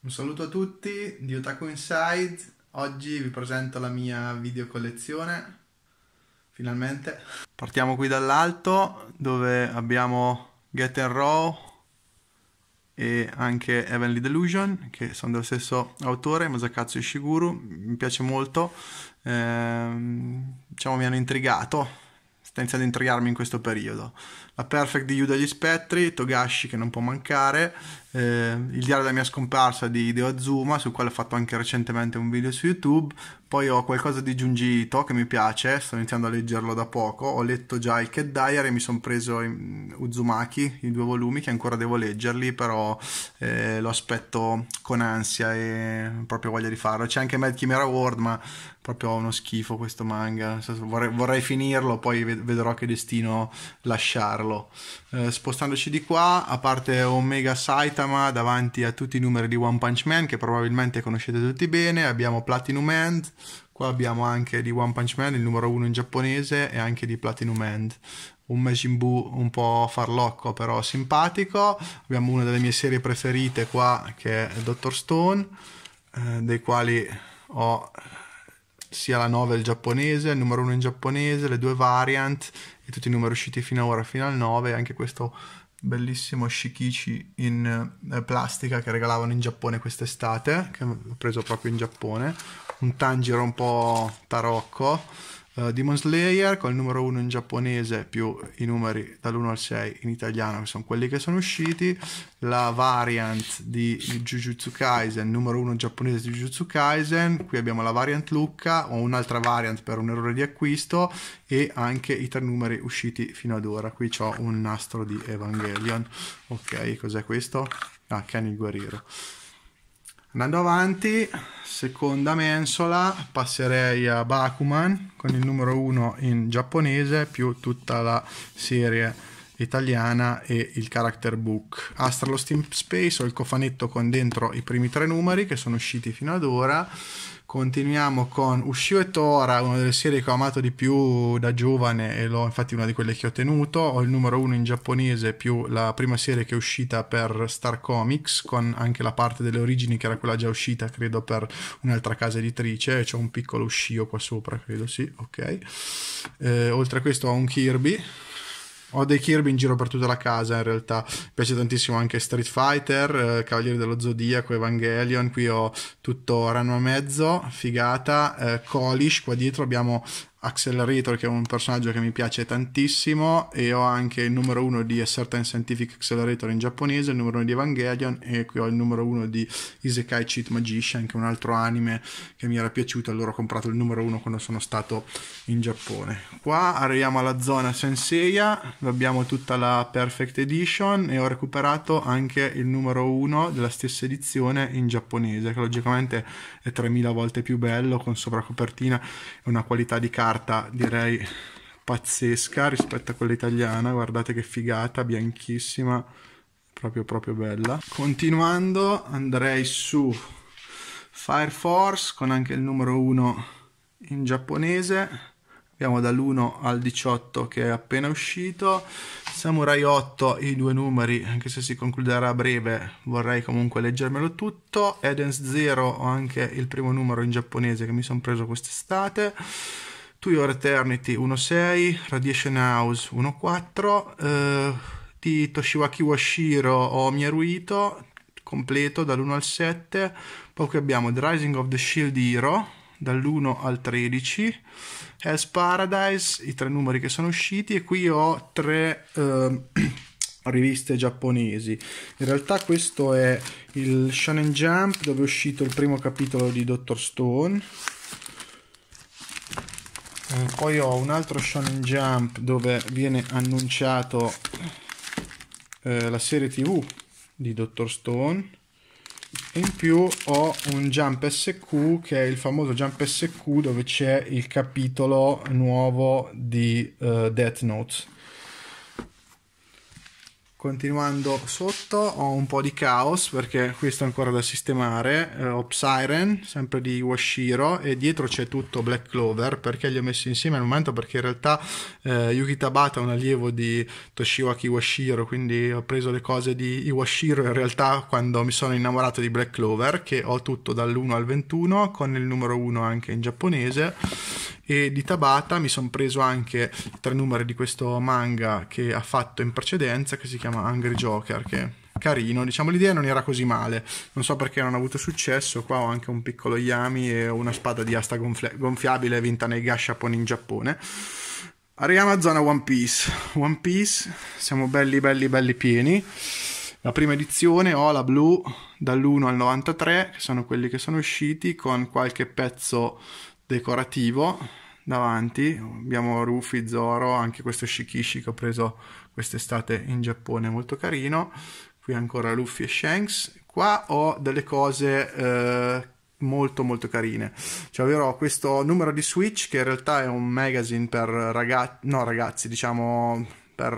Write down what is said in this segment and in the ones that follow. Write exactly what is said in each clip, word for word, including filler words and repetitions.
Un saluto a tutti di Otaku Inside. Oggi vi presento la mia video collezione, finalmente. Partiamo qui dall'alto dove abbiamo Get Raw e anche Heavenly Delusion, che sono dello stesso autore, Masakazu Ishiguro. Mi piace molto, ehm, diciamo mi hanno intrigato, sta iniziando a intrigarmi in questo periodo. La Perfect di Yu degli Spettri, Togashi che non può mancare, eh, il diario della mia scomparsa di Hideo Azuma, sul quale ho fatto anche recentemente un video su YouTube. Poi ho qualcosa di Junji Ito che mi piace, sto iniziando a leggerlo da poco. Ho letto già il Cat Diary e mi sono preso Uzumaki, i due volumi che ancora devo leggerli, però eh, lo aspetto con ansia e proprio voglia di farlo. C'è anche Mad Chimera World, ma proprio uno schifo questo manga. Vorrei, vorrei finirlo, poi vedrò che destino lasciarlo. Eh, spostandoci di qua, a parte Omega Saitama davanti a tutti i numeri di One Punch Man che probabilmente conoscete tutti bene, abbiamo Platinum End, qua abbiamo anche di One Punch Man il numero uno in giapponese e anche di Platinum End. Un Majin Buu un po' farlocco però simpatico. Abbiamo una delle mie serie preferite qua che è Doctor Stone, eh, dei quali ho sia la novel giapponese, il numero uno in giapponese, le due variant e tutti i numeri usciti fino ad ora, fino al nove, e anche questo bellissimo Shikichi in eh, plastica che regalavano in Giappone quest'estate, che ho preso proprio in Giappone, un Tanjiro un po' tarocco. Uh, Demon Slayer con il numero uno in giapponese più i numeri dall'uno al sei in italiano, che sono quelli che sono usciti. La variant di Jujutsu Kaisen, numero uno in giapponese di Jujutsu Kaisen. Qui abbiamo la variant Lucca, o un'altra variant per un errore di acquisto, e anche i tre numeri usciti fino ad ora. Qui c'ho un nastro di Evangelion. Ok, cos'è questo? Ah, Ken il guerriero. Andando avanti, seconda mensola, passerei a Bakuman con il numero uno in giapponese più tutta la serie italiana e il character book. Astra Lost in Space, ho il cofanetto con dentro i primi tre numeri che sono usciti fino ad ora. Continuiamo con Ushio e Tora, una delle serie che ho amato di più da giovane e l'ho infatti una di quelle che ho tenuto. Ho il numero uno in giapponese più la prima serie che è uscita per Star Comics, con anche la parte delle origini che era quella già uscita credo per un'altra casa editrice, e c'ho un piccolo Ushio qua sopra, credo, sì, ok. Eh, oltre a questo ho un Kirby. Ho dei Kirby in giro per tutta la casa in realtà. Mi piace tantissimo anche Street Fighter, eh, Cavalieri dello Zodiaco, Evangelion. Qui ho tutto Ranma mezzo, figata, eh, Kolish, qua dietro abbiamo Accelerator che è un personaggio che mi piace tantissimo, e ho anche il numero uno di A Certain Scientific Accelerator in giapponese, il numero uno di Evangelion, e qui ho il numero uno di Isekai Cheat Magician, che è un altro anime che mi era piaciuto, allora ho comprato il numero uno quando sono stato in Giappone. Qua arriviamo alla zona Senseiya, abbiamo tutta la Perfect Edition e ho recuperato anche il numero uno della stessa edizione in giapponese, che logicamente è tremila volte più bello, con sovracopertina e una qualità di carta direi pazzesca rispetto a quella italiana. Guardate che figata, bianchissima, proprio proprio bella. Continuando andrei su Fire Force con anche il numero uno in giapponese. Abbiamo dall'uno al diciotto che è appena uscito. Samurai otto, i due numeri, anche se si concluderà a breve, vorrei comunque leggermelo tutto. Eden's Zero, ho anche il primo numero in giapponese che mi sono preso quest'estate. To Your Eternity uno sei, Radiation House uno quattro, eh, di Toshiwaki Washiro ho Miyaruito completo dall'uno al sette. Poi qui abbiamo The Rising of the Shield Hero dall'uno al tredici, Hell's Paradise, i tre numeri che sono usciti, e qui ho tre eh, riviste giapponesi. In realtà questo è il Shonen Jump dove è uscito il primo capitolo di Doctor Stone. Eh, poi ho un altro Shonen Jump dove viene annunciato eh, la serie tv di Doctor Stone, e in più ho un Jump S Q che è il famoso Jump S Q dove c'è il capitolo nuovo di uh, Death Note. continuando sotto ho un po' di caos perché questo è ancora da sistemare. eh, ho Psyren, sempre di Washiro, e dietro c'è tutto Black Clover. Perché li ho messi insieme al momento? Perché in realtà eh, Yuki Tabata è un allievo di Toshiwaki Iwashiro, quindi ho preso le cose di Iwashiro in realtà quando mi sono innamorato di Black Clover, che ho tutto dall'uno al ventuno con il numero uno anche in giapponese. E di Tabata mi sono preso anche tre numeri di questo manga che ha fatto in precedenza, che si chiama Angry Joker, che è carino, diciamo. L'idea non era così male, non so perché non ha avuto successo. Qua ho anche un piccolo Yami e una spada di asta gonfia- gonfiabile vinta nei gashapon in Giappone. Arriviamo a zona One Piece. One Piece, siamo belli belli belli pieni. La prima edizione ho la blu dall'uno al novantatré, che sono quelli che sono usciti, con qualche pezzo decorativo davanti. Abbiamo Ruffy, Zoro, anche questo Shikishi che ho preso quest'estate in Giappone, molto carino. Qui ancora Luffy e Shanks. Qua ho delle cose eh, molto molto carine, cioè ovvero questo numero di Switch, che in realtà è un magazine per ragazzi, no ragazzi, diciamo per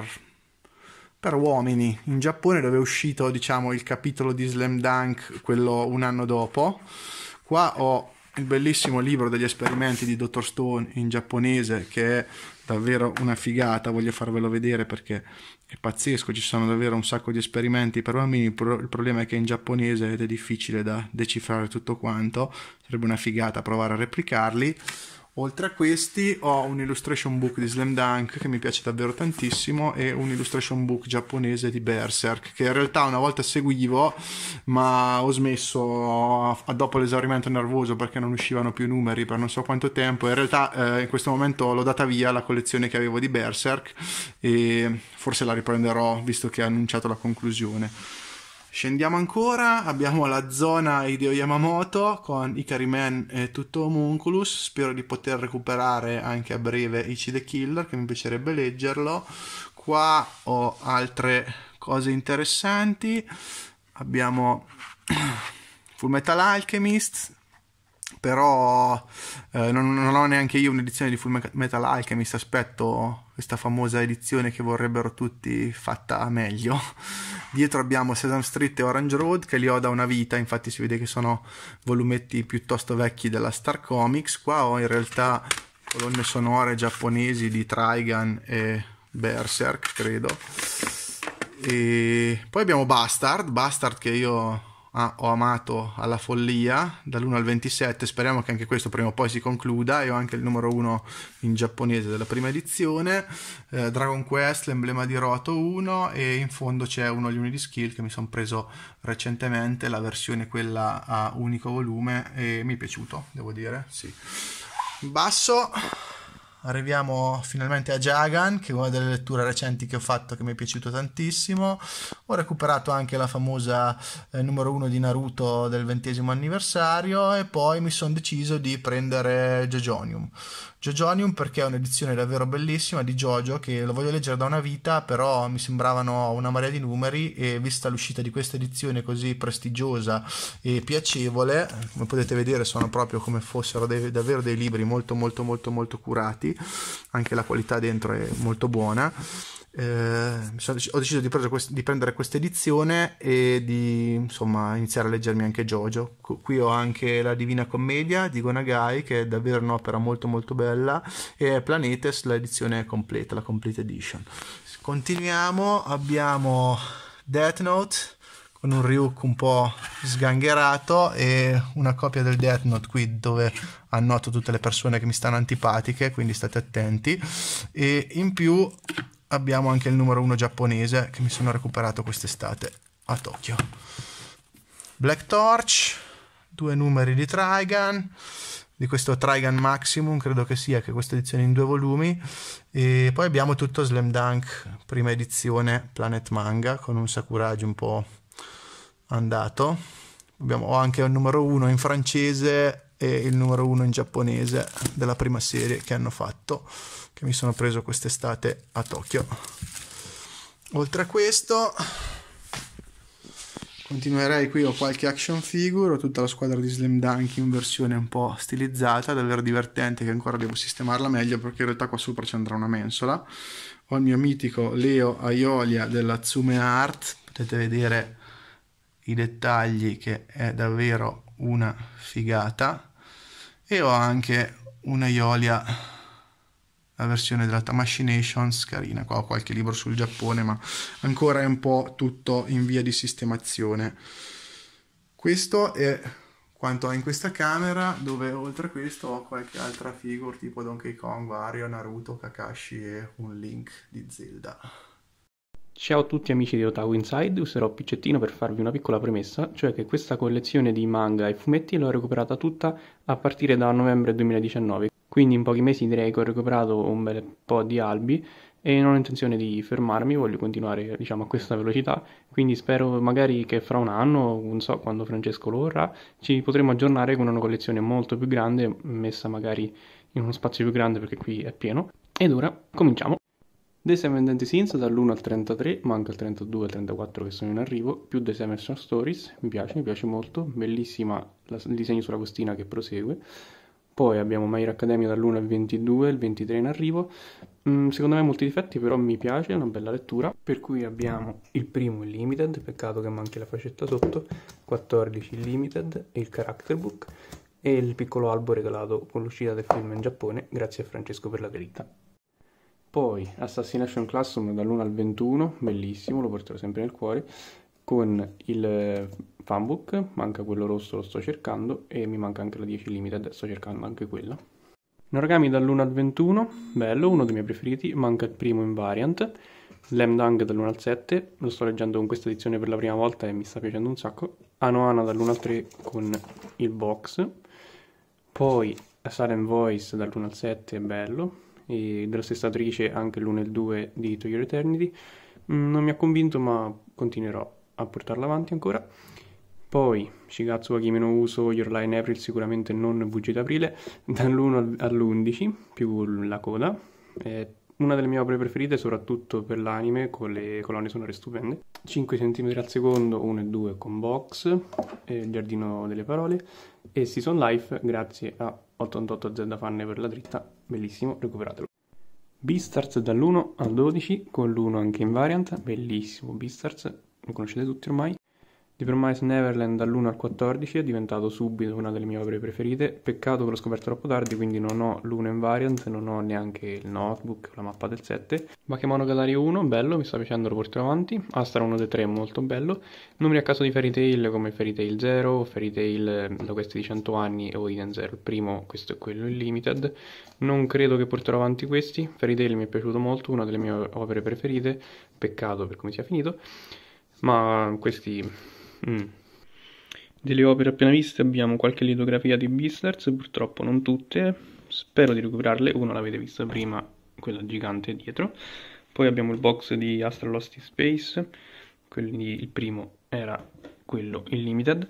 per uomini in Giappone, dove è uscito, diciamo, il capitolo di Slam Dunk, quello un anno dopo. Qua ho il bellissimo libro degli esperimenti di dottor Stone in giapponese, che è davvero una figata. Voglio farvelo vedere perché è pazzesco, ci sono davvero un sacco di esperimenti per bambini. Il problema è che è in giapponese ed è difficile da decifrare tutto quanto, sarebbe una figata provare a replicarli. Oltre a questi ho un illustration book di Slam Dunk che mi piace davvero tantissimo, e un illustration book giapponese di Berserk, che in realtà una volta seguivo ma ho smesso dopo l'esaurimento nervoso perché non uscivano più numeri per non so quanto tempo. In realtà eh, in questo momento l'ho data via la collezione che avevo di Berserk, e forse la riprenderò visto che ha annunciato la conclusione. Scendiamo ancora, abbiamo la zona Hideo Yamamoto con Ikari Man e tutto Homunculus. Spero di poter recuperare anche a breve Ichi the Killer, che mi piacerebbe leggerlo. Qua ho altre cose interessanti, abbiamo Fullmetal Alchemist, però eh, non, non ho neanche io un'edizione di Fullmetal Alchemist, aspetto questa famosa edizione che vorrebbero tutti fatta meglio. Dietro abbiamo Sesame Street e Orange Road, che li ho da una vita, infatti si vede che sono volumetti piuttosto vecchi della Star Comics. Qua ho in realtà colonne sonore giapponesi di Trigun e Berserk, credo. E poi abbiamo Bastard, Bastard che io Ah, ho amato alla follia, dall'uno al ventisette. Speriamo che anche questo prima o poi si concluda. E ho anche il numero uno in giapponese della prima edizione, eh, Dragon Quest, l'emblema di Roto uno, e in fondo c'è uno degli Unity Skill che mi sono preso recentemente, la versione quella a unico volume, e mi è piaciuto, devo dire, sì. In basso arriviamo finalmente a Jagan, che è una delle letture recenti che ho fatto, che mi è piaciuto tantissimo. Ho recuperato anche la famosa eh, numero uno di Naruto del ventesimo anniversario, e poi mi sono deciso di prendere Jojonium. Jojonium perché è un'edizione davvero bellissima di Jojo, che lo voglio leggere da una vita, però mi sembravano una marea di numeri, e vista l'uscita di questa edizione così prestigiosa e piacevole, come potete vedere sono proprio come fossero dei, davvero dei libri molto molto molto molto curati, anche la qualità dentro è molto buona. Eh, ho deciso di, quest- di prendere questa edizione e di insomma iniziare a leggermi anche Jojo. Qui ho anche la Divina Commedia di Go Nagai, che è davvero un'opera molto molto bella, e Planetes, l'edizione completa, la complete edition. Continuiamo, abbiamo Death Note con un Ryuk un po' sgangherato e una copia del Death Note qui dove annoto tutte le persone che mi stanno antipatiche, quindi state attenti. E in più abbiamo anche il numero uno giapponese che mi sono recuperato quest'estate a Tokyo. Black Torch, due numeri di Trigun, di questo Trigun Maximum, credo che sia, che questa edizione in due volumi. E poi abbiamo tutto Slam Dunk, prima edizione Planet Manga, con un Sakuragi un po' andato. Abbiamo anche il numero uno in francese e il numero uno in giapponese della prima serie che hanno fatto, che mi sono preso quest'estate a Tokyo. Oltre a questo continuerei, qui ho qualche action figure, ho tutta la squadra di Slam Dunk in versione un po' stilizzata, davvero divertente, che ancora devo sistemarla meglio perché in realtà qua sopra ci andrà una mensola. ho il mio mitico Leo Aiolia della Tsume Art, potete vedere i dettagli che è davvero una figata, e ho anche una Aiolia, la versione della Tamashii Nations, carina. Qua ho qualche libro sul Giappone, ma ancora è un po' tutto in via di sistemazione. Questo è quanto ho in questa camera, dove oltre a questo ho qualche altra figure tipo Donkey Kong, Wario, Naruto, Kakashi e un Link di Zelda. Ciao a tutti amici di Otaku Inside, userò Piccettino per farvi una piccola premessa, cioè che questa collezione di manga e fumetti l'ho recuperata tutta a partire da novembre duemiladiciannove, quindi in pochi mesi direi che ho recuperato un bel po' di albi e non ho intenzione di fermarmi, voglio continuare diciamo a questa velocità, quindi spero magari che fra un anno, non so quando Francesco lo vorrà, ci potremo aggiornare con una collezione molto più grande, messa magari in uno spazio più grande perché qui è pieno. Ed ora cominciamo! The Seven Deadly Sins dall'uno al trentatré, manca il trentadue e il trentaquattro che sono in arrivo, più The Seven Short Stories, mi piace, mi piace molto, bellissima la, il disegno sulla costina che prosegue. Poi abbiamo My Hero Academia dall'uno al ventidue, il ventitré in arrivo, mm, secondo me molti difetti però mi piace, è una bella lettura, per cui abbiamo il primo il Limited, peccato che manchi la fascetta sotto, quattordici il Limited, il Character Book e il piccolo albo regalato con l'uscita del film in Giappone, grazie a Francesco per la dritta. Poi Assassination Classroom dall'uno al ventuno, bellissimo, lo porterò sempre nel cuore, con il fanbook, manca quello rosso, lo sto cercando, e mi manca anche la dieci Limited, sto cercando anche quella. Noragami dall'uno al ventuno, bello, uno dei miei preferiti, manca il primo in variant. Slam Dunk dall'uno al sette, lo sto leggendo con questa edizione per la prima volta e mi sta piacendo un sacco. Anohana dall'uno al tre con il box. Poi Silent Voice dall'uno al sette, bello. E della stessa attrice anche l'uno e il due di To Your Eternity. Mm, non mi ha convinto, ma continuerò a portarla avanti ancora. Poi Shigatsu wa Kimi no Uso, Your Lie in April, sicuramente non Bugie d'aprile, dall'uno all'undici, più la coda. È una delle mie opere preferite, soprattutto per l'anime, con le colonne sonore stupende. cinque centimetri al secondo, uno e due con box, eh, il giardino delle parole. E Season Life, grazie a ottantotto Z Fan per la dritta, bellissimo, recuperatelo. Beastars dall'uno al dodici, con l'uno anche in variant, bellissimo Beastars, lo conoscete tutti ormai. The Promised Neverland dall'uno al quattordici, è diventato subito una delle mie opere preferite, peccato che l'ho scoperto troppo tardi, quindi non ho l'uno in variant, non ho neanche il notebook, la mappa del sette. Bakemonogatari uno, bello, mi sta piacendo, lo porterò avanti. Astra uno dei tre, molto bello. Numeri a caso di Fairy Tail come Fairy Tail zero, Fairy Tail da questi di cento anni o Eden zero, il primo, questo è quello in limited. Non credo che porterò avanti questi, Fairy Tail mi è piaciuto molto, una delle mie opere preferite, peccato per come sia finito, ma questi... Mm. Delle opere appena viste abbiamo qualche litografia di Beastars, purtroppo non tutte, spero di recuperarle, una l'avete vista prima, quella gigante dietro. Poi abbiamo il box di Astra Lost in Space, quindi il primo era quello in limited.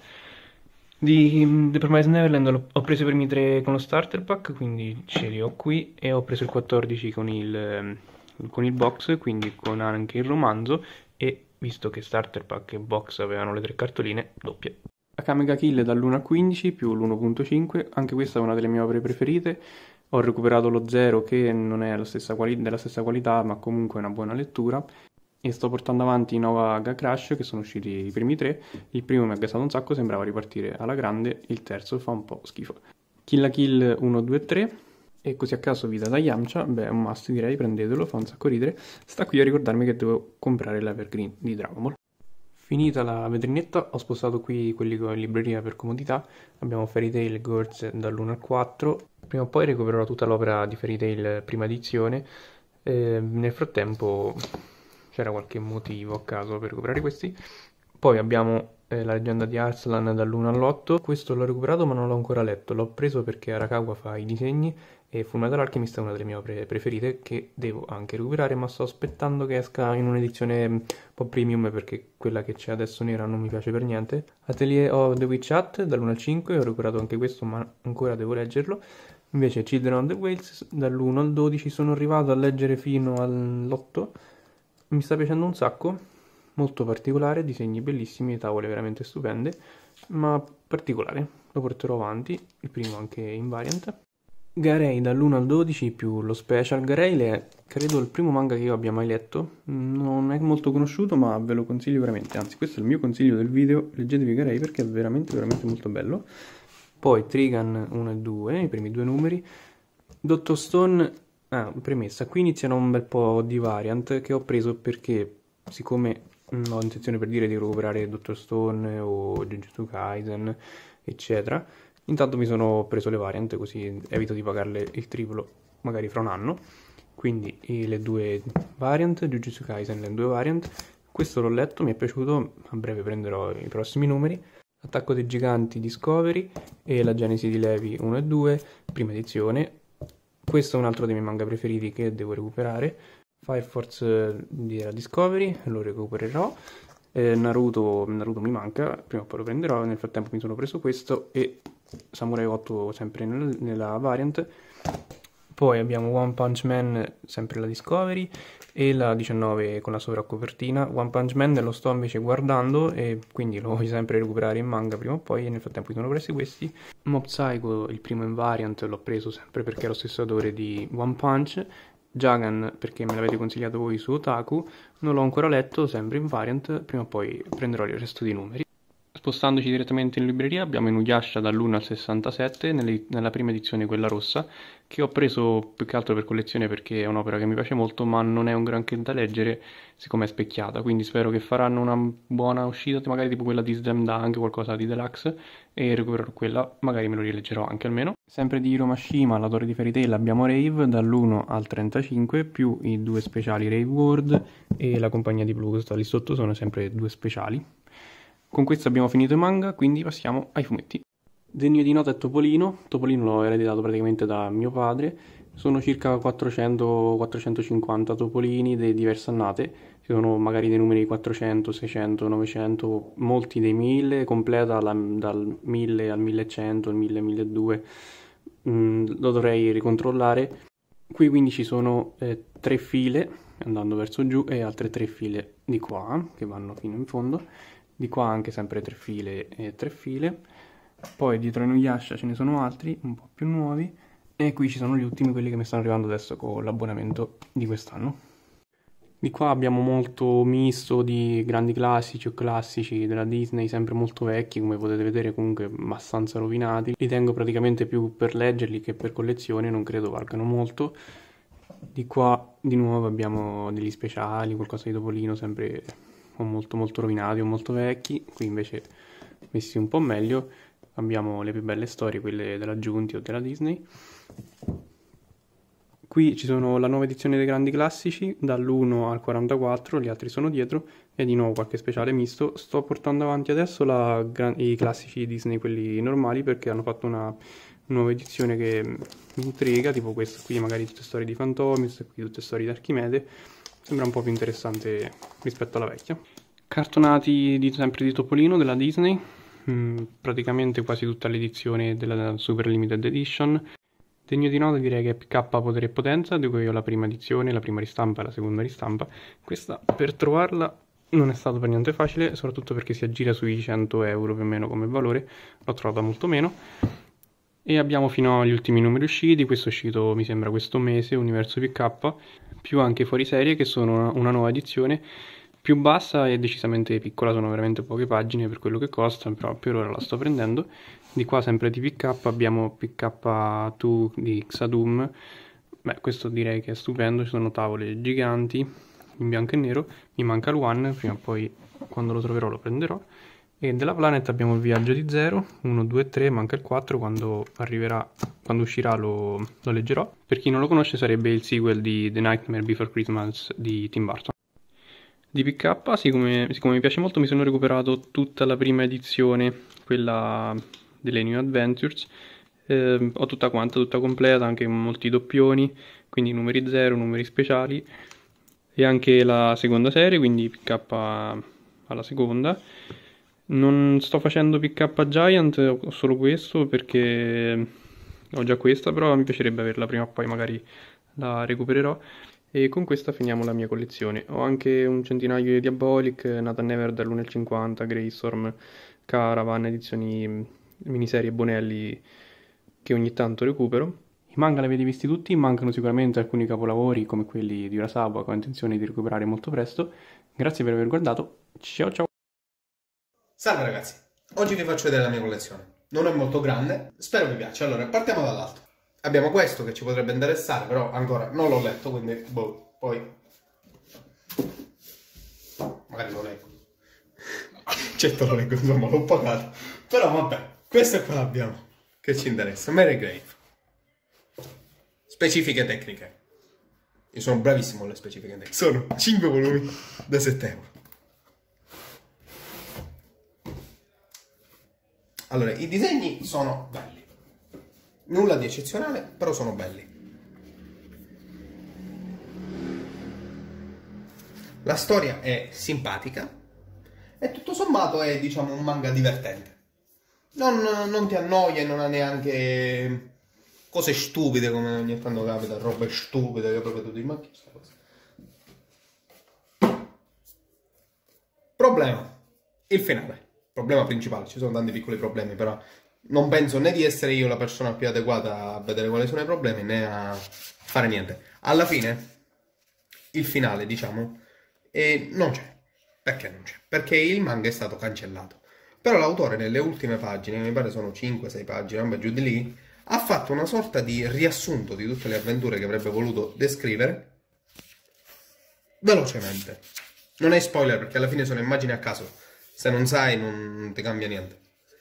Di The Promised Neverland ho preso i primi tre con lo starter pack, quindi ce li ho qui, e ho preso il quattordici con il, con il box, quindi con anche il romanzo, e visto che starter pack e box avevano le tre cartoline, doppie. Akame ga Kill dall'uno al quindici più l'uno punto cinque, anche questa è una delle mie opere preferite. Ho recuperato lo zero che non è la stessa quali- della stessa qualità, ma comunque è una buona lettura. E sto portando avanti Nova Ga Crash, che sono usciti i primi tre. Il primo mi ha gasato un sacco, sembrava ripartire alla grande, il terzo fa un po' schifo. Kill la Kill uno, due, tre. E così a caso Vita da Yamcha, beh è un must, direi, prendetelo, fa un sacco ridere. Sta qui a ricordarmi che devo comprare l'Evergreen di Dragon Ball. Finita la vetrinetta, ho spostato qui quelli con libreria per comodità. Abbiamo Fairy Tail Girls dall'uno al quattro. Prima o poi recupererò tutta l'opera di Fairy Tail prima edizione. E nel frattempo c'era qualche motivo a caso per recuperare questi. Poi abbiamo eh, la leggenda di Arslan dall'uno all'otto. Questo l'ho recuperato ma non l'ho ancora letto. L'ho preso perché Arakawa fa i disegni e Fullmetal Alchemist è una delle mie opere preferite che devo anche recuperare, ma sto aspettando che esca in un'edizione un po' premium perché quella che c'è adesso nera non mi piace per niente. Atelier of the Witch Hat dall'uno al cinque, ho recuperato anche questo ma ancora devo leggerlo. Invece Children of the Whales dall'uno al dodici sono arrivato a leggere fino all'otto, mi sta piacendo un sacco, molto particolare, disegni bellissimi, tavole veramente stupende, ma particolare, lo porterò avanti, il primo anche in variant. Garei dall'uno al dodici più lo special. Garei è, credo, il primo manga che io abbia mai letto. Non è molto conosciuto, ma ve lo consiglio veramente. Anzi, questo è il mio consiglio del video. Leggetevi Garei perché è veramente, veramente molto bello. Poi Trigun uno e due, i primi due numeri. dottor Stone, ah, premessa. Qui iniziano un bel po' di variant che ho preso perché, siccome mm, ho intenzione per dire di recuperare dottor Stone o Jujutsu Kaisen, eccetera, intanto mi sono preso le variant così evito di pagarle il triplo magari fra un anno. Quindi eh, le due variant, Jujutsu Kaisen, le due variant. Questo l'ho letto, mi è piaciuto, a breve prenderò i prossimi numeri. Attacco dei Giganti Discovery e la Genesi di Levi uno e due, prima edizione. Questo è un altro dei miei manga preferiti che devo recuperare. Fire Force della Discovery, lo recupererò. Eh, Naruto, Naruto mi manca, prima o poi lo prenderò. Nel frattempo mi sono preso questo e Samurai otto sempre nel, nella variant. Poi abbiamo One Punch Man, sempre la Discovery, e la diciannove con la sovracopertina. One Punch Man lo sto invece guardando e quindi lo voglio sempre recuperare in manga prima o poi, e nel frattempo mi sono presi questi. Mob Psycho, il primo in variant, l'ho preso sempre perché è lo stesso autore di One Punch. Jagan perché me l'avete consigliato voi su Otaku, non l'ho ancora letto, sempre in variant, prima o poi prenderò il resto dei numeri. Spostandoci direttamente in libreria abbiamo Inuyasha dall'uno al sessantasette, nelle- nella prima edizione quella rossa, che ho preso più che altro per collezione perché è un'opera che mi piace molto, ma non è un granché da leggere siccome è specchiata, quindi spero che faranno una buona uscita, magari tipo quella di Slam Dunk, qualcosa di deluxe, e recupererò quella, magari me lo rileggerò anche almeno. Sempre di Hiro Mashima, la Torre di Fairy Tail, abbiamo Rave dall'uno al trentacinque, più i due speciali Rave World e la compagnia di Blues, lì sotto sono sempre due speciali. Con questo abbiamo finito i manga, quindi passiamo ai fumetti. Degno di nota è Topolino. Topolino l'ho ereditato praticamente da mio padre. Sono circa quattrocento quattrocentocinquanta topolini di diverse annate. Ci sono magari dei numeri quattrocento, seicento, novecento, molti dei mille, completa la- dal mille al millecento, il mille, milleduecento. Mm, lo dovrei ricontrollare. Qui quindi ci sono eh, tre file andando verso giù e altre tre file di qua che vanno fino in fondo. Di qua anche sempre tre file e tre file. Poi dietro Inuyasha ce ne sono altri, un po' più nuovi. E qui ci sono gli ultimi, quelli che mi stanno arrivando adesso con l'abbonamento di quest'anno. Di qua abbiamo molto misto di grandi classici o classici della Disney, sempre molto vecchi, come potete vedere comunque abbastanza rovinati. Li tengo praticamente più per leggerli che per collezione, non credo valgano molto. Di qua di nuovo abbiamo degli speciali, qualcosa di Topolino, sempre o molto molto rovinati o molto vecchi. Qui invece messi un po' meglio. Abbiamo le più belle storie, quelle della Giunti o della Disney. Qui ci sono la nuova edizione dei grandi classici, dall'uno al quarantaquattro, gli altri sono dietro, e di nuovo qualche speciale misto. Sto portando avanti adesso la, i classici Disney, quelli normali, perché hanno fatto una nuova edizione che mi intriga, tipo questa qui, magari tutte storie di Fantomi, queste qui tutte storie di Archimede. Sembra un po' più interessante rispetto alla vecchia. Cartonati di, sempre di Topolino, della Disney, mm, praticamente quasi tutta l'edizione della Super Limited Edition. Degno di nota direi che è P K Potere e Potenza, di cui ho la prima edizione, la prima ristampa e la seconda ristampa. Questa per trovarla non è stato per niente facile, soprattutto perché si aggira sui cento euro più o meno come valore, l'ho trovata molto meno. E abbiamo fino agli ultimi numeri usciti, questo è uscito mi sembra questo mese, Universo P K, più anche fuori serie che sono una nuova edizione, più bassa e decisamente piccola, sono veramente poche pagine per quello che costa, però per ora la sto prendendo. Di qua sempre di P K abbiamo P K due di Xadum. Beh, questo direi che è stupendo, ci sono tavole giganti in bianco e nero, mi manca il One, prima o poi quando lo troverò lo prenderò. E della Planet abbiamo il Viaggio di Zero, uno, due, tre, manca il quattro, quando arriverà, quando uscirà lo, lo leggerò. Per chi non lo conosce sarebbe il sequel di The Nightmare Before Christmas di Tim Burton. Di P K, siccome, siccome mi piace molto, mi sono recuperato tutta la prima edizione, quella delle New Adventures. Eh, ho tutta quanta, tutta completa, anche molti doppioni, quindi numeri zero, numeri speciali, e anche la seconda serie, quindi P K alla seconda. Non sto facendo P K Giant, ho solo questo perché ho già questa, però mi piacerebbe averla prima o poi, magari la recupererò. E con questa finiamo la mia collezione. Ho anche un centinaio di Diabolic, Nathan Never dall'uno al cinquanta, Greystorm, Caravan, edizioni miniserie Bonelli che ogni tanto recupero. I manga li avete visti tutti, mancano sicuramente alcuni capolavori come quelli di Urasawa che ho intenzione di recuperare molto presto. Grazie per aver guardato, ciao ciao! Salve ragazzi, oggi vi faccio vedere la mia collezione. Non è molto grande, spero vi piaccia. Allora, partiamo dall'alto. Abbiamo questo che ci potrebbe interessare, però ancora non l'ho letto, quindi boh, poi... magari lo leggo. Certo lo leggo, insomma, l'ho pagato. Però vabbè, questo qua l'abbiamo, che ci interessa. Mary Grave. Specifiche tecniche. Io sono bravissimo alle specifiche tecniche. Sono cinque volumi da sette euro. Allora, i disegni sono belli. Nulla di eccezionale, però sono belli. La storia è simpatica e tutto sommato è, diciamo, un manga divertente. Non, non ti annoia e non ha neanche cose stupide come ogni tanto capita, robe stupide che proprio tu dici, ma che sta cosa? Problema, il finale. Problema principale, ci sono tanti piccoli problemi, però non penso né di essere io la persona più adeguata a vedere quali sono i problemi, né a fare niente. Alla fine, il finale, diciamo, eh, non c'è. Perché non c'è? Perché il manga è stato cancellato. Però l'autore nelle ultime pagine, mi pare sono cinque sei pagine, non giù di lì, ha fatto una sorta di riassunto di tutte le avventure che avrebbe voluto descrivere velocemente. Non è spoiler perché alla fine sono immagini a caso. Se non sai non ti cambia niente.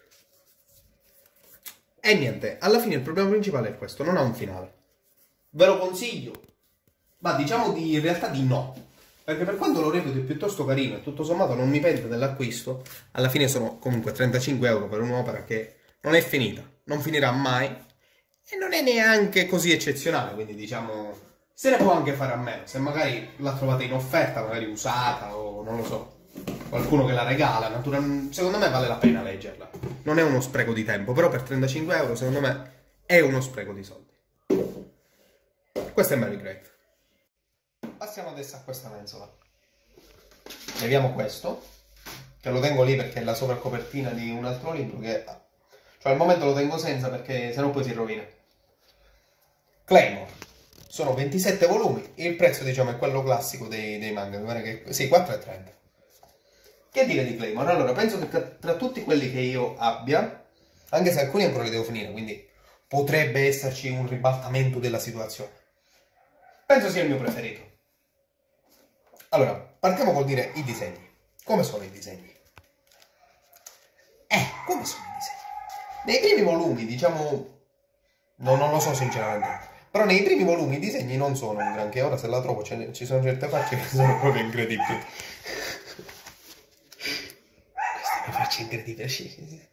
E niente, alla fine il problema principale è questo, non ha un finale. Ve lo consiglio, ma diciamo di, in realtà di no. Perché per quanto lo reputo piuttosto carino e tutto sommato non mi pento dell'acquisto, alla fine sono comunque trentacinque euro per un'opera che non è finita, non finirà mai e non è neanche così eccezionale, quindi diciamo se ne può anche fare a meno. Se magari la trovate in offerta, magari usata o non lo so, qualcuno che la regala, naturalmente, secondo me vale la pena leggerla. Non è uno spreco di tempo, però per trentacinque euro secondo me è uno spreco di soldi. Questo è Mary Grave. Passiamo adesso a questa mensola. Leviamo questo, che lo tengo lì perché è la sovracopertina di un altro libro che... cioè al momento lo tengo senza perché sennò poi si rovina. Claymore. Sono ventisette volumi, il prezzo diciamo è quello classico dei, dei manga, mi pare che... sì, quattro e trenta. Che dire di Claymore? Allora, penso che tra, tra tutti quelli che io abbia, anche se alcuni ancora li devo finire, quindi potrebbe esserci un ribaltamento della situazione, penso sia il mio preferito. Allora, partiamo col dire i disegni. Come sono i disegni? Eh, come sono i disegni? Nei primi volumi, diciamo... no, non lo so sinceramente. Però nei primi volumi i disegni non sono un granché. Ora se la trovo ci sono certe facce che sono proprio incredibili. Questa è una faccia incredibile.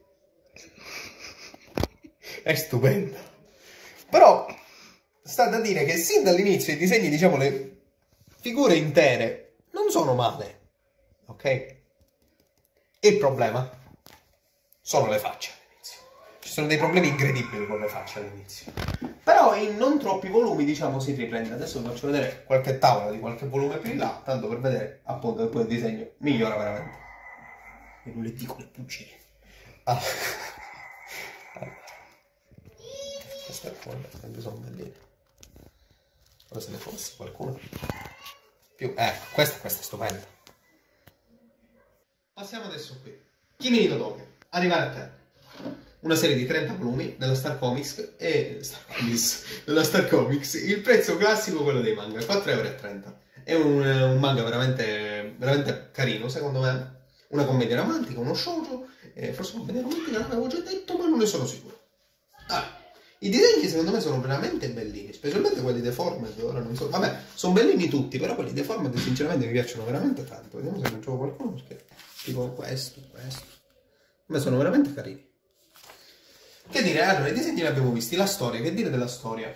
È stupenda. Però sta da dire che sin dall'inizio i disegni, diciamo, le figure intere non sono male, ok? Il problema sono le facce all'inizio. Ci sono dei problemi incredibili con le facce all'inizio. Però in non troppi volumi, diciamo, si riprende. Adesso vi faccio vedere qualche tavola di qualche volume più in là, tanto per vedere appunto che poi il disegno migliora veramente. E non le dico le bugie. Ah. Allora. Questa è fuori, queste sono belline. Ora se ne fosse qualcuno. Più, ecco, questa, questa è stupenda. Passiamo adesso qui. Kimi no Doge, arrivare a te. Una serie di trenta volumi della Star Comics e Star Comics, della Star Comics. Il prezzo classico è quello dei manga, quattro e trenta euro. È un, un manga veramente, veramente carino, secondo me. Una commedia romantica, uno shoujo, eh, forse una commedia romantica l'avevo già detto, ma non ne sono sicuro. Ah. I disegni secondo me sono veramente bellini, specialmente quelli deformed, ora non so, vabbè, sono bellini tutti, però quelli deformed sinceramente mi piacciono veramente tanto. Vediamo se non trovo qualcuno, perché tipo questo, questo. A me sono veramente carini. Che dire, allora, i disegni li abbiamo visti, la storia, che dire della storia?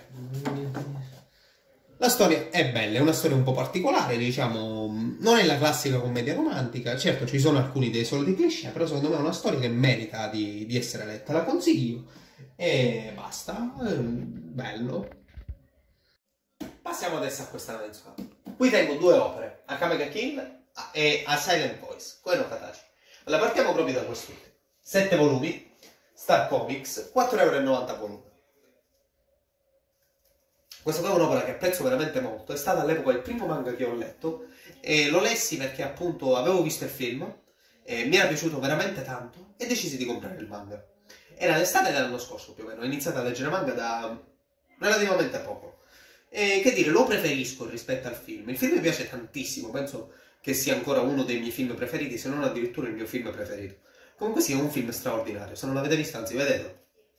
La storia è bella, è una storia un po' particolare, diciamo, non è la classica commedia romantica, certo ci sono alcuni dei soliti cliché, però secondo me è una storia che merita di, di essere letta, la consiglio. E basta, bello. Passiamo adesso a questa mensola. Qui tengo due opere, Akame ga Kill e A Silent Voice, Koe no Katachi. Allora partiamo proprio da quest'ultimo. sette volumi, Star Comics, quattro e novanta euro volumi. Questa qua è un'opera che apprezzo veramente molto, è stata all'epoca il primo manga che ho letto e lo lessi perché appunto avevo visto il film, e mi era piaciuto veramente tanto e decisi di comprare il manga. Era l'estate dell'anno scorso più o meno, ho iniziato a leggere manga da relativamente poco. E che dire, lo preferisco rispetto al film. Il film mi piace tantissimo, penso che sia ancora uno dei miei film preferiti, se non addirittura il mio film preferito. Comunque sia un film straordinario, se non l'avete visto, anzi vedetelo.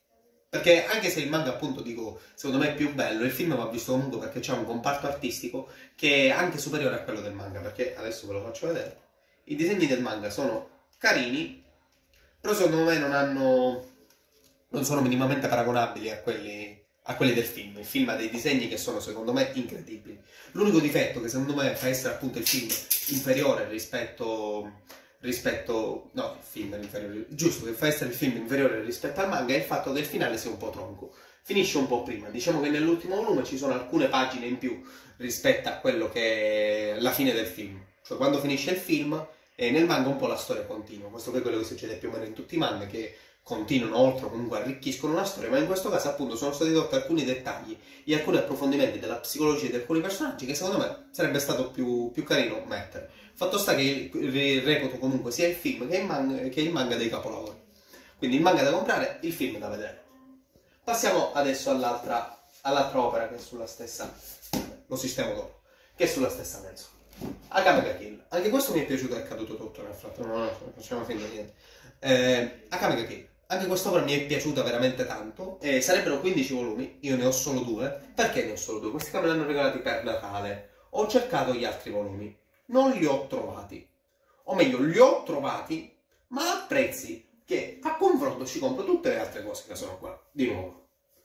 Perché anche se il manga, appunto, dico, secondo me è più bello, il film va visto comunque perché c'è un comparto artistico che è anche superiore a quello del manga, perché adesso ve lo faccio vedere. I disegni del manga sono carini, però secondo me non hanno, non sono minimamente paragonabili a quelli, a quelli del film. Il film ha dei disegni che sono secondo me incredibili. L'unico difetto che secondo me fa essere appunto il film inferiore rispetto... rispetto... no, il film è inferiore, giusto, che fa essere il film inferiore rispetto al manga è il fatto che il finale sia un po' tronco, finisce un po' prima. Diciamo che nell'ultimo volume ci sono alcune pagine in più rispetto a quello che è la fine del film, cioè quando finisce il film e nel manga un po' la storia continua. Questo è quello che succede più o meno in tutti i manga, che continuano oltre o comunque arricchiscono la storia, ma in questo caso appunto sono stati dotti alcuni dettagli e alcuni approfondimenti della psicologia di alcuni personaggi che secondo me sarebbe stato più, più carino mettere. Fatto sta che reputo comunque sia il film che il manga, che il manga dei capolavori. Quindi il manga da comprare, il film da vedere. Passiamo adesso all'altra all'altra opera che è sulla stessa, lo sistemo dopo, che è sulla stessa mensola. Akame ga Kill. Anche questo mi è piaciuto, è caduto tutto nel frattempo, no, no, non facciamo finta di niente. Eh, Akame ga Kill. Anche quest'opera mi è piaciuta veramente tanto. Eh, sarebbero quindici volumi, io ne ho solo due. Perché ne ho solo due? Questi qua me li hanno regalati per Natale. Ho cercato gli altri volumi, non li ho trovati. O meglio, li ho trovati, ma a prezzi che a confronto ci compro tutte le altre cose che sono qua, di nuovo.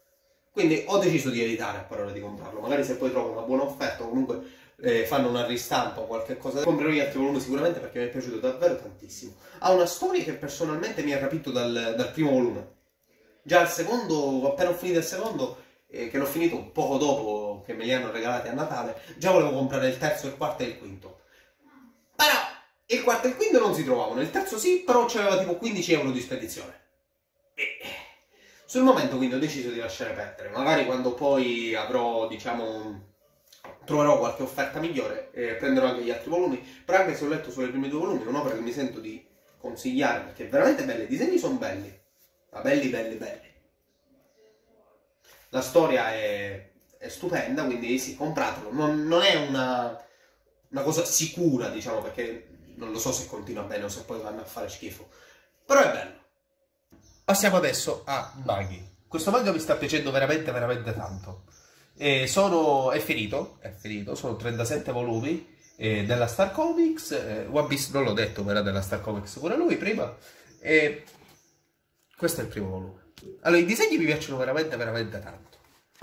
Quindi ho deciso di evitare a parole di comprarlo. Magari se poi trovo una buona offerta o comunque eh, fanno una ristampa o qualche cosa, comprerò gli altri volumi sicuramente perché mi è piaciuto davvero tantissimo. Ha una storia che personalmente mi ha capito dal, dal primo volume. Già al secondo, appena ho finito il secondo, eh, che l'ho finito poco dopo che me li hanno regalati a Natale, già volevo comprare il terzo, il quarto e il quinto. Però il quarto e il quinto non si trovavano, il terzo sì, però c'aveva tipo quindici euro di spedizione. E sul momento quindi ho deciso di lasciare perdere. Magari quando poi avrò, diciamo, troverò qualche offerta migliore e prenderò anche gli altri volumi. Però anche se ho letto solo i primi due volumi, è un'opera che mi sento di consigliare perché è veramente bella. I disegni sono belli, ma belli, belli, belli. La storia è, è stupenda, quindi sì, compratelo. Non, non è una, una cosa sicura, diciamo, perché non lo so se continua bene o se poi vanno a fare schifo. Però è bello. Passiamo adesso a Magi. Questo manga mi sta piacendo veramente, veramente tanto. E sono, è finito, è finito, sono trentasette volumi eh, della Star Comics. Eh, One Piece non l'ho detto, ma era della Star Comics pure lui prima. E questo è il primo volume. Allora, i disegni mi piacciono veramente, veramente tanto.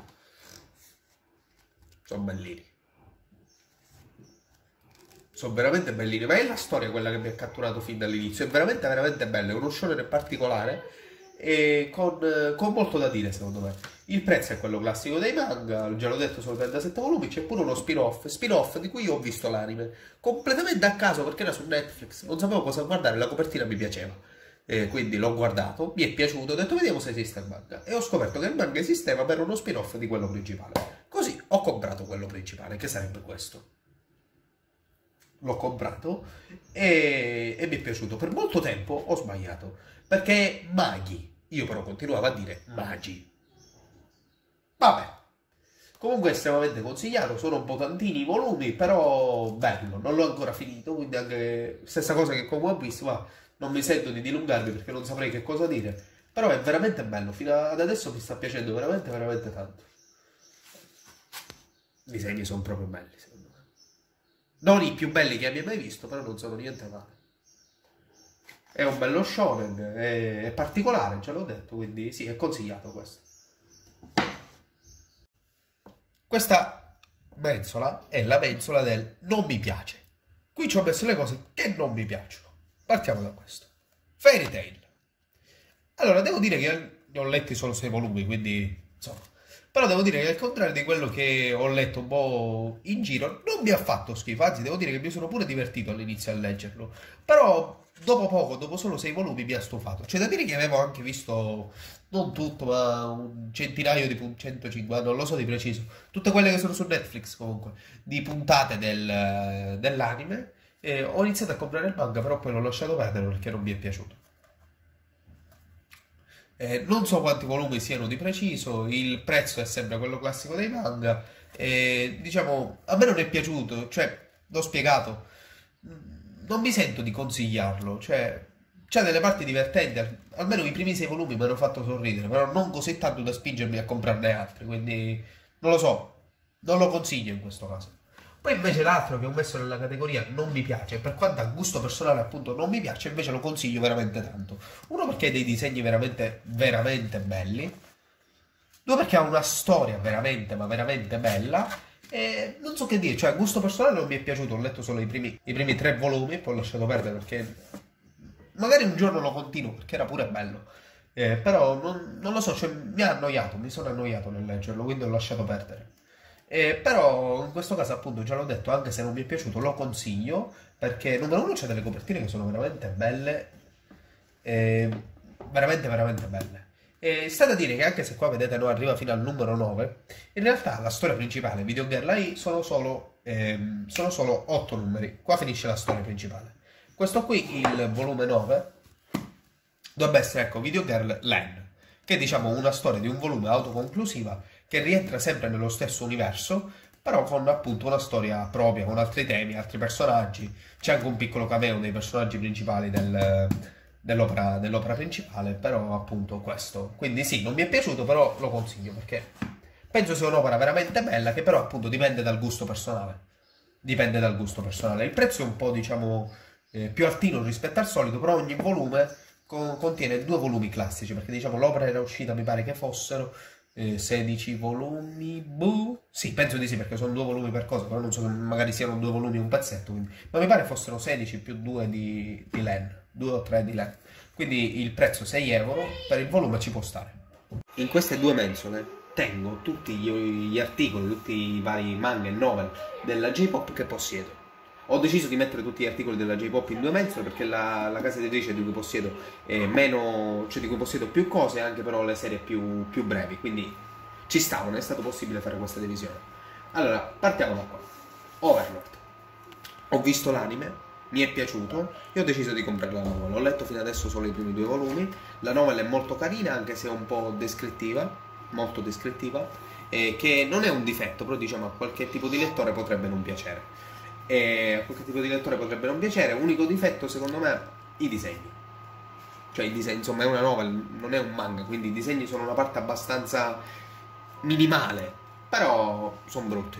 Sono bellini. Sono veramente bellini, ma è la storia quella che mi ha catturato fin dall'inizio. È veramente, veramente bello. È uno shonen particolare e con, con molto da dire, secondo me. Il prezzo è quello classico dei manga, già l'ho detto, sono trentasette volumi. C'è pure uno spin-off, spin-off di cui io ho visto l'anime completamente a caso perché era su Netflix. Non sapevo cosa guardare, la copertina mi piaceva. Eh, quindi l'ho guardato, mi è piaciuto, ho detto vediamo se esiste il manga e ho scoperto che il manga esisteva per uno spin-off di quello principale. Così ho comprato quello principale, che sarebbe questo. L'ho comprato e, e mi è piaciuto. Per molto tempo ho sbagliato perché Magi, io però continuavo a dire Magi. Vabbè, comunque è estremamente consigliato, sono un po' tantini i volumi, però bello, non l'ho ancora finito, quindi anche stessa cosa che con One Piece, ma non mi sento di dilungarmi perché non saprei che cosa dire, però è veramente bello, fino ad adesso mi sta piacendo veramente, veramente tanto. I disegni sono proprio belli, secondo me. Non i più belli che abbia mai visto, però non sono niente male. È un bello shonen, è, è particolare, ce l'ho detto, quindi sì, è consigliato questo. Questa mensola è la mensola del non mi piace. Qui ci ho messo le cose che non mi piacciono. Partiamo da questo. Fairy Tail. Allora, devo dire che ne ho letti solo sei volumi, quindi insomma. Però devo dire che al contrario di quello che ho letto un po' in giro, non mi ha fatto schifo, anzi devo dire che mi sono pure divertito all'inizio a leggerlo. Però dopo poco, dopo solo sei volumi, mi ha stufato. C'è da dire che avevo anche visto, non tutto, ma un centinaio di puntate, centocinquanta, non lo so di preciso, tutte quelle che sono su Netflix comunque, di puntate del, dell'anime. E ho iniziato a comprare il manga, però poi l'ho lasciato perdere perché non mi è piaciuto. Eh, non so quanti volumi siano di preciso, il prezzo è sempre quello classico dei manga. E diciamo, a me non è piaciuto, cioè, l'ho spiegato, non mi sento di consigliarlo, cioè, c'ha delle parti divertenti, al- almeno i primi sei volumi mi hanno fatto sorridere, però non così tanto da spingermi a comprarne altri, quindi non lo so, non lo consiglio in questo caso. Poi invece l'altro che ho messo nella categoria non mi piace, per quanto a gusto personale appunto non mi piace, invece lo consiglio veramente tanto. Uno perché ha dei disegni veramente, veramente belli. Due perché ha una storia veramente, ma veramente bella. E non so che dire, cioè a gusto personale non mi è piaciuto, ho letto solo i primi, i primi tre volumi, poi ho lasciato perdere perché magari un giorno lo continuo, perché era pure bello. Eh, però non, non lo so, cioè, mi ha annoiato, mi sono annoiato nel leggerlo, quindi ho lasciato perdere. Eh, però in questo caso appunto già l'ho detto, anche se non mi è piaciuto lo consiglio, perché numero uno c'è delle copertine che sono veramente belle, eh, veramente veramente belle. E sta da dire che anche se qua vedete no, arriva fino al numero nove, in realtà la storia principale, Video Girl A I, sono solo, ehm, sono solo otto numeri, qua finisce la storia principale. Questo qui, il volume nove, dovrebbe essere ecco Video Girl Len, che è diciamo una storia di un volume autoconclusiva che rientra sempre nello stesso universo, però con appunto una storia propria, con altri temi, altri personaggi. C'è anche un piccolo cameo dei personaggi principali del, dell'opera, dell'opera principale, però appunto questo. Quindi sì, non mi è piaciuto, però lo consiglio perché penso sia un'opera veramente bella, che però appunto dipende dal gusto personale. Dipende dal gusto personale. Il prezzo è un po' diciamo eh, più altino rispetto al solito, però ogni volume con- contiene due volumi classici, perché diciamo l'opera era uscita, mi pare che fossero eh, sedici volumi, boh. Sì, penso di sì, perché sono due volumi per cosa, però non so se magari siano due volumi e un pezzetto, quindi. Ma mi pare fossero sedici più due di, di Len, due o tre di Len. Quindi il prezzo sei euro, per il volume ci può stare. In queste due mensole tengo tutti gli, gli articoli, tutti i vari manga e novel della J-Pop che possiedo. Ho deciso di mettere tutti gli articoli della J-Pop in due mensole perché la, la casa editrice di cui possiedo è meno, cioè di cui possiedo più cose, anche però le serie più, più brevi, quindi ci sta, non è stato possibile fare questa divisione. Allora, partiamo da qua. Overlord. Ho visto l'anime, mi è piaciuto e ho deciso di comprare la novel. Ho letto fino adesso solo i primi due volumi. La novel è molto carina, anche se è un po' descrittiva, molto descrittiva, eh, che non è un difetto, però diciamo a qualche tipo di lettore potrebbe non piacere. E a qualche tipo di lettore potrebbe non piacere. Unico difetto secondo me i disegni, cioè i disegni, insomma è una novel, non è un manga, quindi i disegni sono una parte abbastanza minimale, però sono brutti.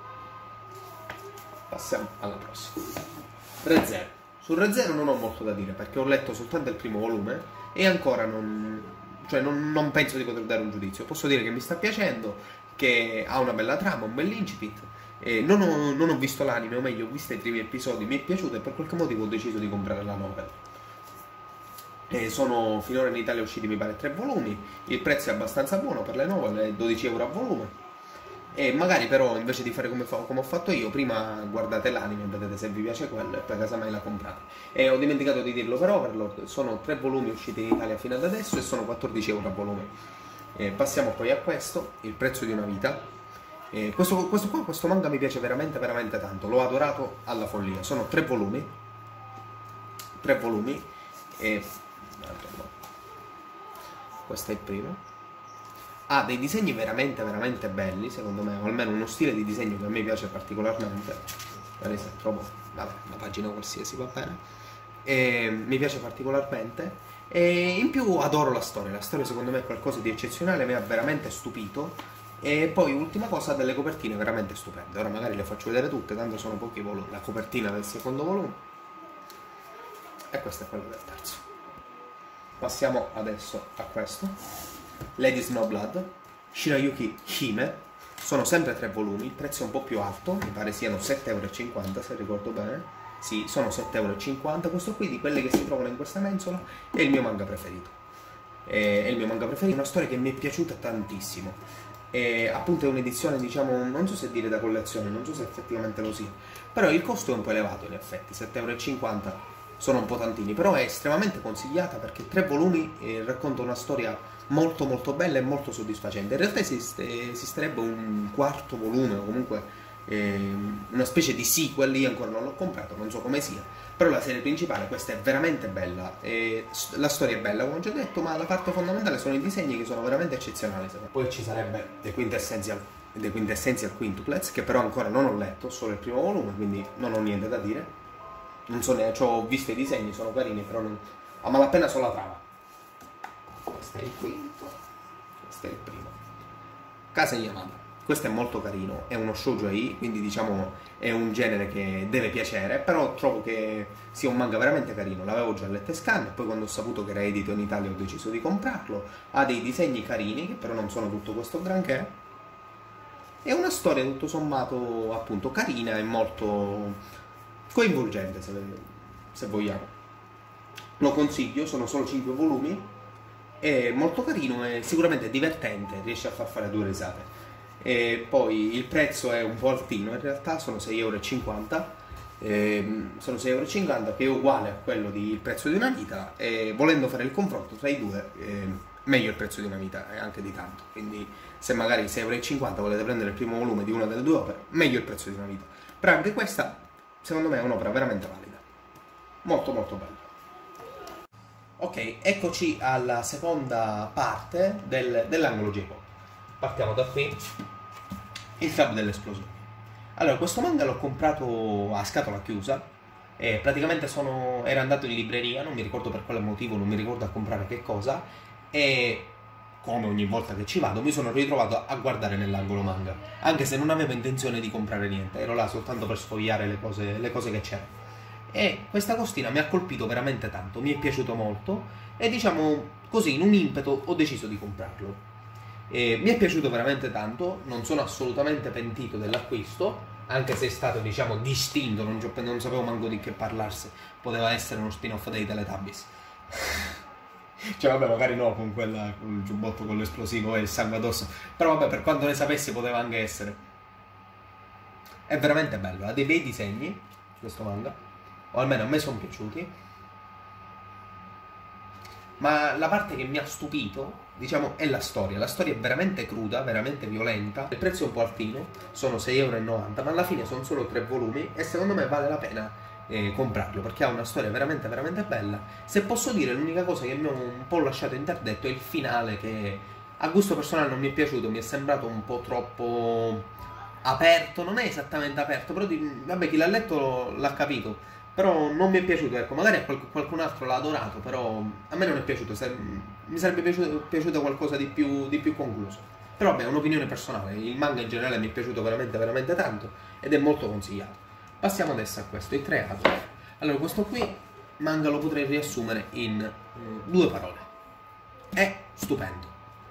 Passiamo alla prossima. Re Zero. Sul Re Zero non ho molto da dire perché ho letto soltanto il primo volume e ancora non, cioè non, non penso di poter dare un giudizio. Posso dire che mi sta piacendo, che ha una bella trama, un bell'incipit. Eh, non, ho, non ho visto l'anime, o meglio ho visto i primi episodi, mi è piaciuto e per qualche motivo ho deciso di comprare la novel. Eh, sono finora in Italia usciti mi pare tre volumi, il prezzo è abbastanza buono per le novel, è dodici euro a volume. E magari però invece di fare come, fa, come ho fatto io, prima guardate l'anime, vedete se vi piace quello e poi casomai la comprate. E ho dimenticato di dirlo per Overlord, sono tre volumi usciti in Italia fino ad adesso e sono quattordici euro a volume. Eh, passiamo poi a questo, Il prezzo di una vita. Eh, questo, questo qua, questo manga mi piace veramente veramente tanto, l'ho adorato alla follia. Sono tre volumi, tre volumi e questo è il primo. Ha dei disegni veramente veramente belli secondo me, o almeno uno stile di disegno che a me piace particolarmente. Magari se trovo vabbè, una pagina qualsiasi va bene, e mi piace particolarmente. E in più adoro la storia, la storia secondo me è qualcosa di eccezionale, mi ha veramente stupito. E poi ultima cosa, delle copertine veramente stupende. Ora magari le faccio vedere tutte, tanto sono pochi volumi. La copertina del secondo volume e questo è quello del terzo. Passiamo adesso a questo, Lady Snowblood, Shirayuki Hime. Sono sempre tre volumi, il prezzo è un po' più alto, mi pare siano sette euro e cinquanta se ricordo bene. Sì, sono sette euro e cinquanta. Questo qui, di quelli che si trovano in questa mensola, è il mio manga preferito. È il mio manga preferito, è una storia che mi è piaciuta tantissimo. E appunto è un'edizione, diciamo, non so se dire da collezione, non so se effettivamente lo sia, però il costo è un po' elevato in effetti, sette euro e cinquanta sono un po' tantini, però è estremamente consigliata perché tre volumi eh, racconta una storia molto molto bella e molto soddisfacente. In realtà esiste, esisterebbe un quarto volume o comunque eh, una specie di sequel, lì ancora non l'ho comprato, non so come sia, però la serie principale questa è veramente bella, e la storia è bella come ho già detto, ma la parte fondamentale sono i disegni che sono veramente eccezionali. Poi ci sarebbe The Quintessential, The Quintessential Quintuplets, che però ancora non ho letto, solo il primo volume, quindi non ho niente da dire. Non so neanche, ho visto i disegni, sono carini, però non... a malapena solo la trama. Questo è il quinto, questo è il primo. Casa Yamada. Questo è molto carino, è uno shoujoi, quindi diciamo è un genere che deve piacere, però trovo che sia un manga veramente carino. L'avevo già letto e scan, e poi quando ho saputo che era edito in Italia ho deciso di comprarlo. Ha dei disegni carini, che però non sono tutto questo granché. È una storia tutto sommato appunto carina e molto coinvolgente, se, se vogliamo. Lo consiglio, sono solo cinque volumi, è molto carino e sicuramente divertente, riesce a far fare due risate. E poi il prezzo è un po' altino, in realtà sono sei euro e cinquanta, ehm, sono sei euro e cinquanta, che è uguale a quello del prezzo di una vita, e volendo fare il confronto tra i due, eh, meglio il prezzo di una vita, e anche di tanto. Quindi se magari sei euro e cinquanta volete prendere il primo volume di una delle due opere, meglio il prezzo di una vita. Però anche questa secondo me è un'opera veramente valida, molto molto bella. Ok, eccoci alla seconda parte del, dell'angolo J-pop. Partiamo da qui, il club delle esplosioni. Allora, questo manga l'ho comprato a scatola chiusa, e praticamente sono, ero andato in libreria, non mi ricordo per quale motivo, non mi ricordo a comprare che cosa, e come ogni volta che ci vado mi sono ritrovato a guardare nell'angolo manga, anche se non avevo intenzione di comprare niente, ero là soltanto per sfogliare le cose, le cose che c'erano. E questa costina mi ha colpito veramente tanto, mi è piaciuto molto, e diciamo così in un impeto ho deciso di comprarlo. E mi è piaciuto veramente tanto, non sono assolutamente pentito dell'acquisto, anche se è stato diciamo distinto, non, non sapevo manco di che parlarsi, poteva essere uno spin-off dei Teletubbies. Cioè vabbè, magari no, con quella, con il giubbotto con l'esplosivo e il sangue addosso, però vabbè, per quanto ne sapessi poteva anche essere. È veramente bello, ha dei bei disegni questo manga, o almeno a me sono piaciuti, ma la parte che mi ha stupito, diciamo, è la storia. La storia è veramente cruda, veramente violenta, il prezzo è un po' altino, sono sei euro e novanta, ma alla fine sono solo tre volumi e secondo me vale la pena Eh, comprarlo, perché ha una storia veramente veramente bella. Se posso dire, l'unica cosa che mi ha un po' lasciato interdetto è il finale, che a gusto personale non mi è piaciuto, mi è sembrato un po' troppo aperto, non è esattamente aperto, però di, vabbè, chi l'ha letto l'ha capito, però non mi è piaciuto, ecco, magari a qualc qualcun altro l'ha adorato, però a me non è piaciuto, se, mi sarebbe piaciuto, piaciuto qualcosa di più, di più concluso. Però vabbè, è un'opinione personale, il manga in generale mi è piaciuto veramente veramente tanto ed è molto consigliato. Passiamo adesso a questo, il tre Adolf. Allora, questo qui, manga, lo potrei riassumere in mm, due parole. È stupendo.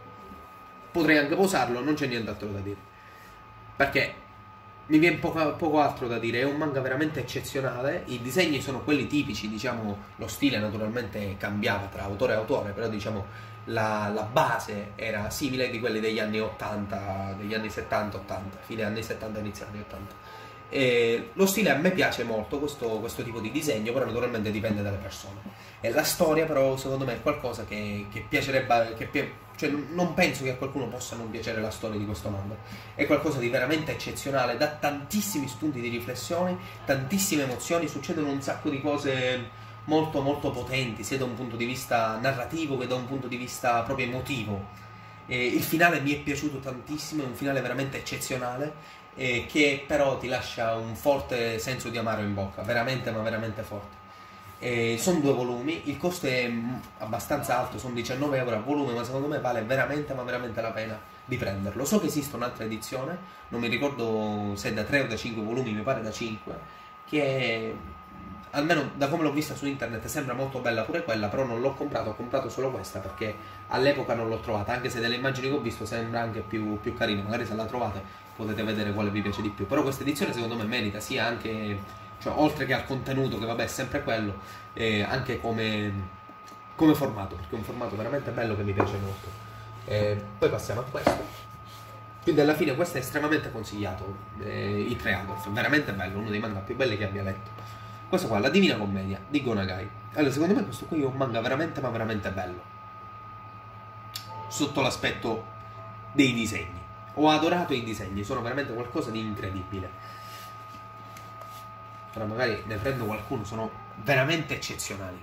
Potrei anche posarlo, non c'è nient'altro da dire. Perché mi viene poco, poco altro da dire, è un manga veramente eccezionale, i disegni sono quelli tipici, diciamo, lo stile naturalmente cambiava tra autore e autore, però diciamo la, la base era simile di quelli degli anni ottanta, degli anni settanta ottanta, fine anni settanta, inizio anni ottanta. E lo stile a me piace molto, questo, questo tipo di disegno, però naturalmente dipende dalle persone. E la storia però secondo me è qualcosa che, che piacerebbe, che pi cioè non penso che a qualcuno possa non piacere la storia di questo manga. È qualcosa di veramente eccezionale, dà tantissimi spunti di riflessione, tantissime emozioni, succedono un sacco di cose molto molto potenti, sia da un punto di vista narrativo che da un punto di vista proprio emotivo. E il finale mi è piaciuto tantissimo, è un finale veramente eccezionale, eh, che però ti lascia un forte senso di amaro in bocca, veramente ma veramente forte. Eh, sono due volumi, il costo è abbastanza alto, sono diciannove euro a volume, ma secondo me vale veramente ma veramente la pena di prenderlo. So che esiste un'altra edizione, non mi ricordo se è da tre o da cinque volumi, mi pare da cinque, che almeno da come l'ho vista su internet sembra molto bella pure quella, però non l'ho comprato, ho comprato solo questa perché all'epoca non l'ho trovata, anche se dalle immagini che ho visto sembra anche più, più carina, magari se la trovate potete vedere quale vi piace di più. Però questa edizione secondo me merita sia anche, cioè, oltre che al contenuto, che vabbè è sempre quello, eh, anche come, come formato, perché è un formato veramente bello che mi piace molto. Eh, poi passiamo a questo. Quindi alla fine questo è estremamente consigliato, eh, il tre Adolf, veramente bello, uno dei manga più belli che abbia letto. Questo qua, La Divina Commedia di Go Nagai. Allora, secondo me questo qui è un manga veramente ma veramente bello, sotto l'aspetto dei disegni. Ho adorato i disegni, sono veramente qualcosa di incredibile. Ora magari ne prendo qualcuno, sono veramente eccezionali.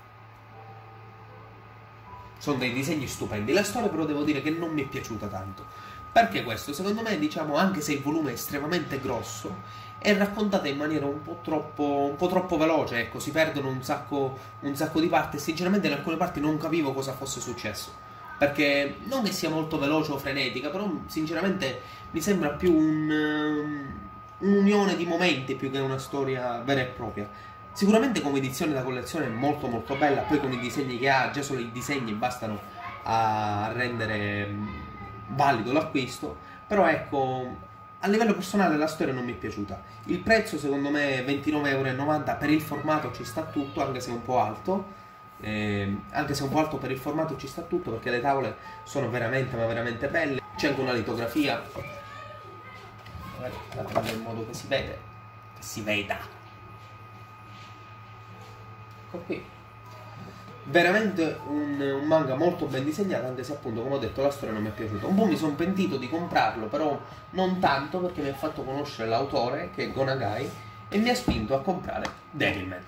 Sono dei disegni stupendi. La storia però devo dire che non mi è piaciuta tanto. Perché questo? Secondo me, diciamo, anche se il volume è estremamente grosso, è raccontata in maniera un po' troppo, un po' troppo veloce, ecco, si perdono un sacco, un sacco di parti e sinceramente in alcune parti non capivo cosa fosse successo. Perché non che sia molto veloce o frenetica, però sinceramente mi sembra più un, um, un'unione di momenti più che una storia vera e propria. Sicuramente come edizione da collezione è molto molto bella, poi con i disegni che ha, già solo i disegni bastano a rendere valido l'acquisto, però ecco, a livello personale la storia non mi è piaciuta. Il prezzo secondo me è ventinove e novanta euro, per il formato ci sta tutto, anche se è un po' alto, eh, anche se è un po' alto per il formato ci sta tutto, perché le tavole sono veramente ma veramente belle, c'è anche una litografia, magari la prendo in modo che si vede, che si veda. Ecco qui, veramente un, un manga molto ben disegnato, anche se appunto come ho detto la storia non mi è piaciuta. Un po' mi sono pentito di comprarlo, però non tanto, perché mi ha fatto conoscere l'autore, che è Go Nagai, e mi ha spinto a comprare Devilman.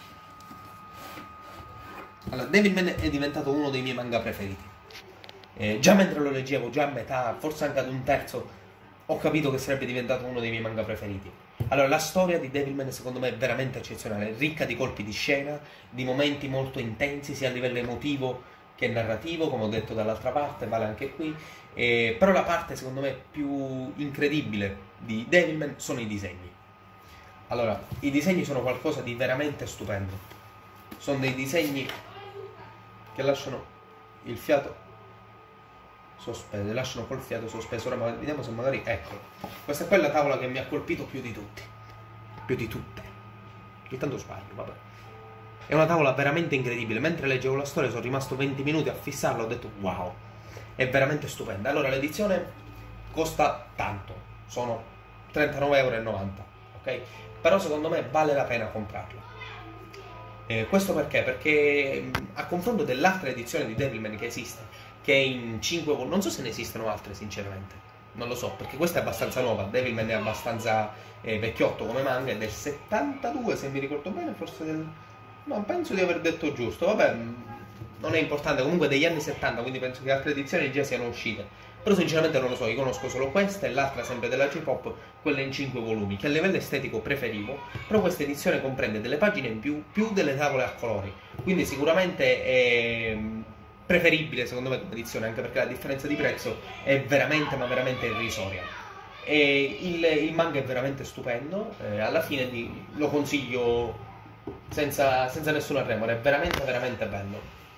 Allora, Devilman è diventato uno dei miei manga preferiti. Eh, già mentre lo leggevo, già a metà, forse anche ad un terzo, ho capito che sarebbe diventato uno dei miei manga preferiti. Allora, la storia di Devilman secondo me è veramente eccezionale, ricca di colpi di scena, di momenti molto intensi, sia a livello emotivo che narrativo, come ho detto dall'altra parte, vale anche qui. Eh, però la parte secondo me più incredibile di Devilman sono i disegni. Allora, i disegni sono qualcosa di veramente stupendo. Sono dei disegni che lasciano il fiato sospeso, lasciano col fiato sospeso. Ora vediamo se magari, ecco, questa è quella tavola che mi ha colpito più di tutti, più di tutte, ogni tanto sbaglio, vabbè. È una tavola veramente incredibile, mentre leggevo la storia sono rimasto venti minuti a fissarla, ho detto wow, è veramente stupenda. Allora, l'edizione costa tanto, sono trentanove e novanta euro, ok? Però secondo me vale la pena comprarla. Eh, questo perché? Perché a confronto dell'altra edizione di Devilman che esiste, che è in cinque volumi, non so se ne esistono altre sinceramente, non lo so, perché questa è abbastanza nuova, Devilman è abbastanza eh, vecchiotto come manga, è del settantadue se mi ricordo bene, forse del... no, penso di aver detto giusto, vabbè, non è importante, comunque degli anni settanta, quindi penso che altre edizioni già siano uscite, però sinceramente non lo so, io conosco solo questa e l'altra sempre della J-Pop, quella in cinque volumi, che a livello estetico preferivo, però questa edizione comprende delle pagine in più, più delle tavole a colori, quindi sicuramente è preferibile secondo me come edizione, anche perché la differenza di prezzo è veramente ma veramente irrisoria. E il, il manga è veramente stupendo, eh, alla fine di, lo consiglio senza, senza nessuna remora, è veramente veramente bello.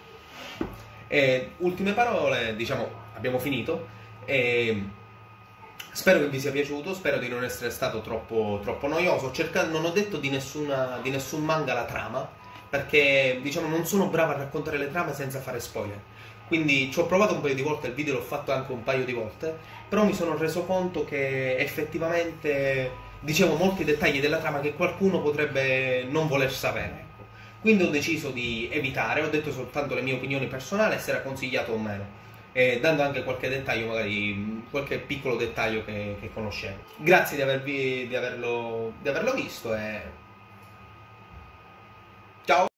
E, ultime parole, diciamo, abbiamo finito. E spero che vi sia piaciuto, spero di non essere stato troppo, troppo noioso. Cercando, non ho detto di, nessuna, di nessun manga la trama, perché diciamo non sono bravo a raccontare le trame senza fare spoiler, quindi ci ho provato un paio di volte, il video l'ho fatto anche un paio di volte, però mi sono reso conto che effettivamente dicevo molti dettagli della trama che qualcuno potrebbe non voler sapere, ecco. Quindi ho deciso di evitare, ho detto soltanto le mie opinioni personali e se era consigliato o meno, e dando anche qualche dettaglio, magari qualche piccolo dettaglio che, che conoscevo. Grazie di, avervi, di, averlo, di averlo visto e